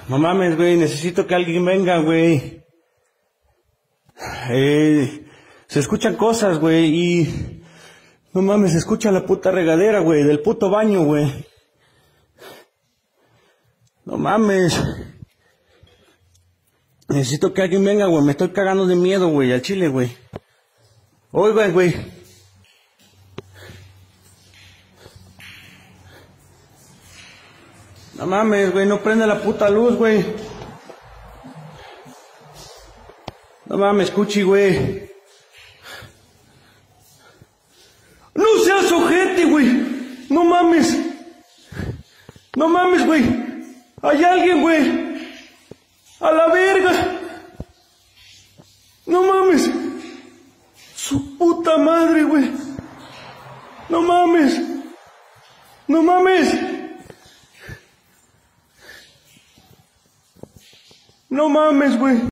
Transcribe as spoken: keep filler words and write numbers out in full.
No mames, güey, necesito que alguien venga, güey. Eh, se escuchan cosas, güey, y... No mames, se escucha la puta regadera, güey, del puto baño, güey. No mames. Necesito que alguien venga, güey, me estoy cagando de miedo, güey, al chile, güey. Oigan, güey. No mames, güey, no prende la puta luz, güey. No mames, Cuchi, güey. No seas ojete, güey. No mames. No mames, güey. Hay alguien, güey. A la verga. No mames. Su puta madre, güey. No mames. No mames. No mames, güey.